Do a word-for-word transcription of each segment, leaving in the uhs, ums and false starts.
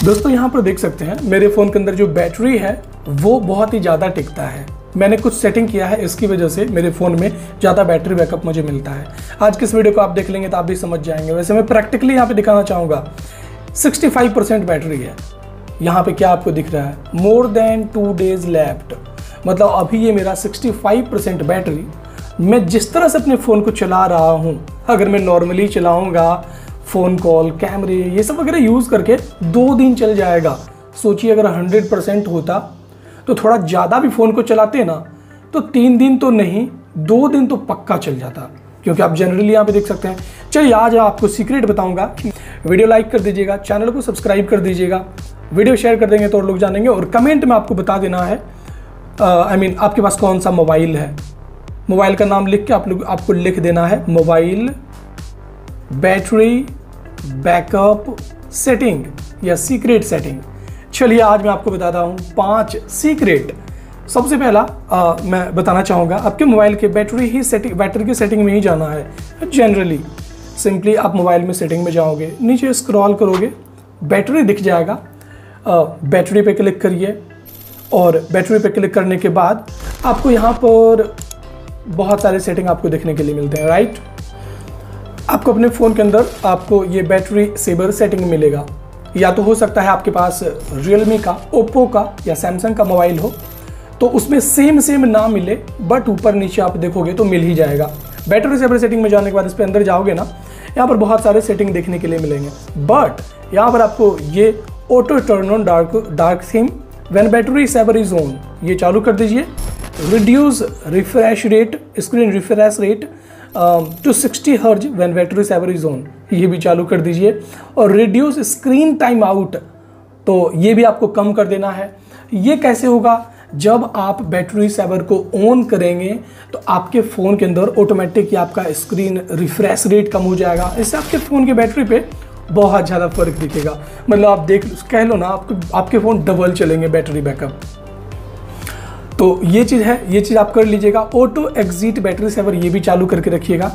दोस्तों यहाँ पर देख सकते हैं मेरे फ़ोन के अंदर जो बैटरी है वो बहुत ही ज़्यादा टिकता है। मैंने कुछ सेटिंग किया है, इसकी वजह से मेरे फ़ोन में ज़्यादा बैटरी बैकअप मुझे मिलता है। आज की इस वीडियो को आप देख लेंगे तो आप भी समझ जाएंगे। वैसे मैं प्रैक्टिकली यहाँ पे दिखाना चाहूँगा। पैंसठ परसेंट बैटरी है। यहाँ पे क्या आपको दिख रहा है, more than two days left, मतलब अभी ये मेरा पैंसठ परसेंट बैटरी मैं जिस तरह से अपने फ़ोन को चला रहा हूँ, अगर मैं नॉर्मली चलाऊँगा फ़ोन कॉल, कैमरे, ये सब वगैरह यूज़ करके दो दिन चल जाएगा। सोचिए अगर सौ परसेंट होता तो थोड़ा ज़्यादा भी फ़ोन को चलाते ना तो तीन दिन तो नहीं, दो दिन तो पक्का चल जाता, क्योंकि आप जनरली यहाँ पे देख सकते हैं। चलिए आज आपको सीक्रेट बताऊंगा। वीडियो लाइक कर दीजिएगा, चैनल को सब्सक्राइब कर दीजिएगा, वीडियो शेयर कर देंगे तो और लोग जानेंगे। और कमेंट में आपको बता देना है आई मीन आपके पास कौन सा मोबाइल है। मोबाइल का नाम लिख के आप लोग आपको लिख देना है मोबाइल बैटरी बैकअप सेटिंग या सीक्रेट सेटिंग। चलिए आज मैं आपको बताता हूँ पांच सीक्रेट। सबसे पहला आ, मैं बताना चाहूँगा, आपके मोबाइल के बैटरी ही सेटिंग बैटरी की सेटिंग में ही जाना है। जनरली सिंपली आप मोबाइल में सेटिंग में जाओगे, नीचे स्क्रॉल करोगे, बैटरी दिख जाएगा। आ, बैटरी पे क्लिक करिए और बैटरी पे क्लिक करने के बाद आपको यहाँ पर बहुत सारे सेटिंग आपको देखने के लिए मिलते हैं। राइट, आपको अपने फ़ोन के अंदर आपको ये बैटरी सेवर सेटिंग मिलेगा। या तो हो सकता है आपके पास रियलमी का, ओप्पो का या सैमसंग का मोबाइल हो तो उसमें सेम सेम ना मिले, बट ऊपर नीचे आप देखोगे तो मिल ही जाएगा। बैटरी सेवर सेटिंग में जाने के बाद इस पर अंदर जाओगे ना, यहाँ पर बहुत सारे सेटिंग देखने के लिए मिलेंगे। बट यहाँ पर आपको ये auto turn on dark dark theme when battery saver is on, ये चालू कर दीजिए। Reduce refresh rate, screen refresh rate to sixty hertz when battery saver is on, ये भी चालू कर दीजिए। और रिड्यूस स्क्रीन टाइम आउट, तो ये भी आपको कम कर देना है। ये कैसे होगा, जब आप बैटरी सेवर को ऑन करेंगे तो आपके फ़ोन के अंदर ऑटोमेटिक ही आपका स्क्रीन रिफ्रेश रेट कम हो जाएगा। इससे आपके फ़ोन के बैटरी पे बहुत ज़्यादा फर्क दिखेगा। मतलब आप देख कह लो ना, आपको आपके फ़ोन डबल चलेंगे बैटरी बैकअप। तो ये चीज़ है, ये चीज़ आप कर लीजिएगा। ऑटो एग्जिट बैटरी सेवर ये भी चालू करके रखिएगा।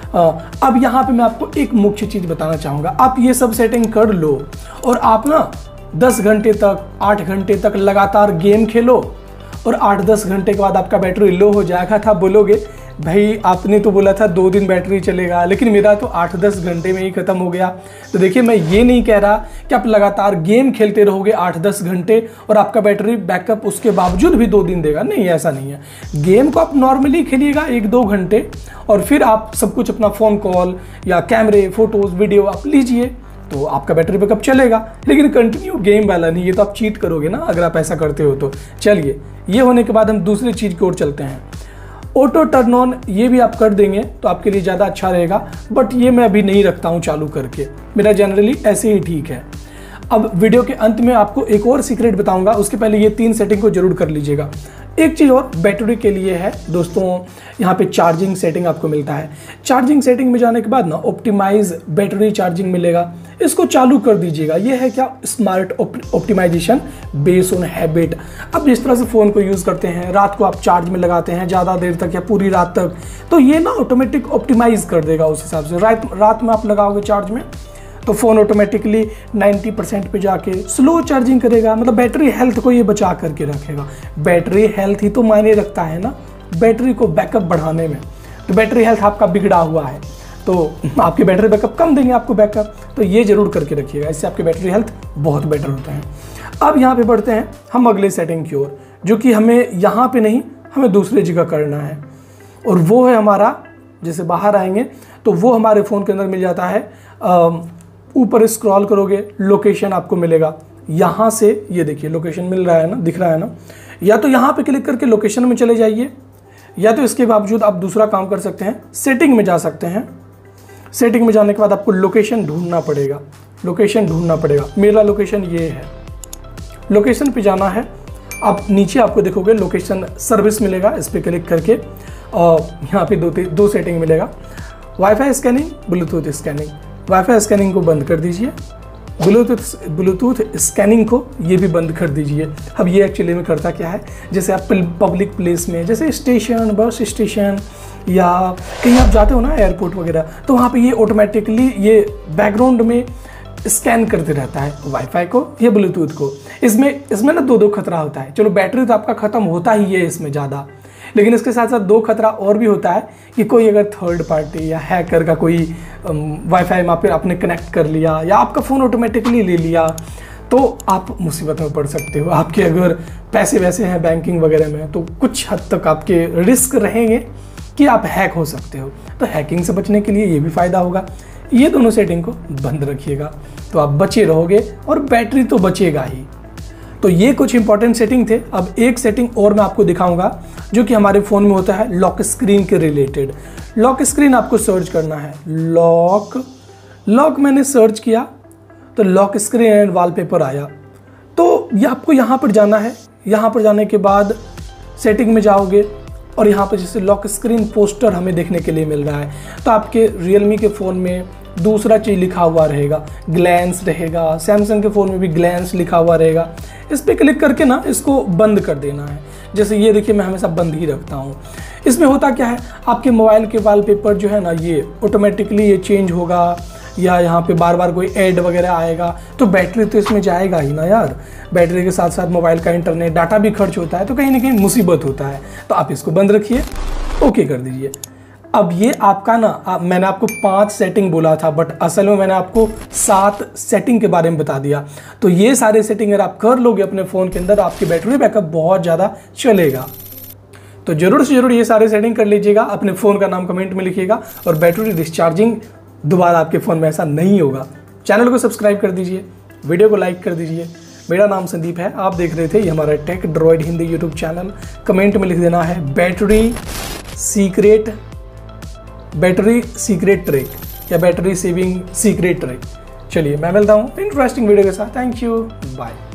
अब यहाँ पे मैं आपको एक मुख्य चीज़ बताना चाहूँगा। आप ये सब सेटिंग कर लो और आप ना दस घंटे तक, आठ घंटे तक लगातार गेम खेलो और आठ दस घंटे के बाद आपका बैटरी लो हो जाएगा। था बोलोगे भाई आपने तो बोला था दो दिन बैटरी चलेगा, लेकिन मेरा तो आठ दस घंटे में ही ख़त्म हो गया। तो देखिए मैं ये नहीं कह रहा कि आप लगातार गेम खेलते रहोगे आठ दस घंटे और आपका बैटरी बैकअप उसके बावजूद भी दो दिन देगा, नहीं, ऐसा नहीं है। गेम को आप नॉर्मली खेलिएगा एक दो घंटे और फिर आप सब कुछ अपना फ़ोन कॉल या कैमरे, फोटोज़, वीडियो आप लीजिए तो आपका बैटरी बैकअप चलेगा। लेकिन कंटिन्यू गेम वाला नहीं, ये तो आप चीट करोगे ना अगर आप ऐसा करते हो तो। चलिए ये होने के बाद हम दूसरी चीज़ की ओर चलते हैं। ऑटो टर्न ऑन ये भी आप कर देंगे तो आपके लिए ज़्यादा अच्छा रहेगा, बट ये मैं अभी नहीं रखता हूँ चालू करके, मेरा जनरली ऐसे ही ठीक है। अब वीडियो के अंत में आपको एक और सीक्रेट बताऊंगा, उसके पहले ये तीन सेटिंग को जरूर कर लीजिएगा। एक चीज़ और बैटरी के लिए है दोस्तों, यहाँ पे चार्जिंग सेटिंग आपको मिलता है। चार्जिंग सेटिंग में जाने के बाद ना ऑप्टिमाइज बैटरी चार्जिंग मिलेगा, इसको चालू कर दीजिएगा। ये है क्या, smart optimization based on habit. अब जिस तरह से फ़ोन को यूज़ करते हैं, रात को आप चार्ज में लगाते हैं ज़्यादा देर तक या पूरी रात तक, तो ये ना ऑटोमेटिक ऑप्टिमाइज कर देगा उस हिसाब से। रात रात में आप लगाओगे चार्ज में तो फ़ोन ऑटोमेटिकली नब्बे परसेंट पे जाके स्लो चार्जिंग करेगा। मतलब बैटरी हेल्थ को ये बचा करके रखेगा। बैटरी हेल्थ ही तो मायने रखता है ना बैटरी को बैकअप बढ़ाने में। तो बैटरी हेल्थ आपका बिगड़ा हुआ है तो आपकी बैटरी बैकअप कम देंगे आपको बैकअप, तो ये जरूर करके रखिएगा, इससे आपकी बैटरी हेल्थ बहुत बेटर होता है। अब यहाँ पे बढ़ते हैं हम अगले सेटिंग की ओर, जो कि हमें यहाँ पे नहीं, हमें दूसरी जगह करना है। और वो है हमारा, जैसे बाहर आएंगे तो वो हमारे फ़ोन के अंदर मिल जाता है। ऊपर स्क्रॉल करोगे, लोकेशन आपको मिलेगा। यहाँ से ये देखिए लोकेशन मिल रहा है ना, दिख रहा है ना। या तो यहाँ पे क्लिक करके लोकेशन में चले जाइए, या तो इसके बावजूद आप दूसरा काम कर सकते हैं, सेटिंग में जा सकते हैं। सेटिंग में जाने के बाद आपको लोकेशन ढूंढना पड़ेगा, लोकेशन ढूंढना पड़ेगा। मेरा लोकेशन ये है, लोकेशन पे जाना है। आप नीचे आपको देखोगे लोकेशन सर्विस मिलेगा, इस पर क्लिक करके और यहाँ पे दो दो सेटिंग मिलेगा, wifi scanning, Bluetooth scanning. Wifi scanning को बंद कर दीजिए, ब्लूटूथ ब्लूटूथ स्कैनिंग को ये भी बंद कर दीजिए। अब ये एक्चुअली में करता क्या है, जैसे आप पब्लिक प्लेस में, जैसे स्टेशन, बस स्टेशन या कहीं आप जाते हो ना एयरपोर्ट वगैरह, तो वहाँ पे ये ऑटोमेटिकली ये बैकग्राउंड में स्कैन करते रहता है वाईफाई को या ब्लूटूथ को। इसमें इसमें ना दो दो खतरा होता है। चलो बैटरी तो आपका ख़त्म होता ही है इसमें ज़्यादा, लेकिन इसके साथ साथ दो खतरा और भी होता है कि कोई अगर थर्ड पार्टी या हैकर का कोई वाईफाई वहाँ पर आपने कनेक्ट कर लिया या आपका फ़ोन ऑटोमेटिकली ले लिया तो आप मुसीबत में पड़ सकते हो। आपके अगर पैसे वैसे हैं बैंकिंग वगैरह में तो कुछ हद तक आपके रिस्क रहेंगे कि आप हैक हो सकते हो। तो हैकिंग से बचने के लिए ये भी फ़ायदा होगा। ये दोनों सेटिंग को बंद रखिएगा तो आप बचे रहोगे और बैटरी तो बचेगा ही। तो ये कुछ इंपॉर्टेंट सेटिंग थे। अब एक सेटिंग और मैं आपको दिखाऊंगा जो कि हमारे फ़ोन में होता है लॉक स्क्रीन के रिलेटेड। लॉक स्क्रीन आपको सर्च करना है, लॉक लॉक मैंने सर्च किया तो लॉक स्क्रीन एंड वॉलपेपर आया। तो ये आपको यहाँ पर जाना है। यहाँ पर जाने के बाद सेटिंग में जाओगे और यहाँ पर जैसे लॉक स्क्रीन पोस्टर हमें देखने के लिए मिल रहा है, तो आपके रियलमी के फ़ोन में दूसरा चीज़ लिखा हुआ रहेगा, ग्लैंस रहेगा। सैमसंग के फ़ोन में भी ग्लैंस लिखा हुआ रहेगा। इस पर क्लिक करके ना इसको बंद कर देना है। जैसे ये देखिए, मैं हमेशा बंद ही रखता हूँ। इसमें होता क्या है, आपके मोबाइल के वॉलपेपर जो है ना ये ऑटोमेटिकली ये चेंज होगा या यहाँ पे बार बार कोई ऐड वगैरह आएगा तो बैटरी तो इसमें जाएगा ही ना यार। बैटरी के साथ साथ मोबाइल का इंटरनेट डाटा भी खर्च होता है, तो कहीं ना कहीं मुसीबत होता है। तो आप इसको बंद रखिए, ओके कर दीजिए। अब ये आपका ना आप, मैंने आपको पांच सेटिंग बोला था बट असल में मैंने आपको सात सेटिंग के बारे में बता दिया। तो ये सारे सेटिंग अगर आप कर लोगे अपने फ़ोन के अंदर, आपकी बैटरी बैकअप बहुत ज़्यादा चलेगा। तो जरूर से जरूर ये सारे सेटिंग कर लीजिएगा। अपने फ़ोन का नाम कमेंट में लिखिएगा और बैटरी डिस्चार्जिंग दोबारा आपके फ़ोन में ऐसा नहीं होगा। चैनल को सब्सक्राइब कर दीजिए, वीडियो को लाइक कर दीजिए। मेरा नाम संदीप है, आप देख रहे थे ये हमारा Tech Droid Hindi YouTube channel. Comment में लिख देना है battery secret battery secret trick या बैटरी सेविंग सीक्रेट ट्रिक। चलिए मैं मिलता हूँ इंटरेस्टिंग वीडियो के साथ। Thank you, bye.